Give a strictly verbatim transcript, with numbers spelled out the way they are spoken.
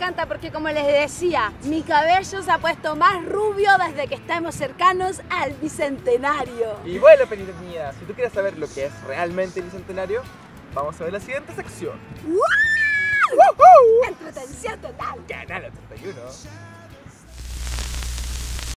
encanta porque, como les decía, mi cabello se ha puesto más rubio desde que estamos cercanos al Bicentenario. Y bueno, Penita mía, si tú quieres saber lo que es realmente el Bicentenario, vamos a ver la siguiente sección. ¡Wow! ¡Entretención total! Canal treinta y uno.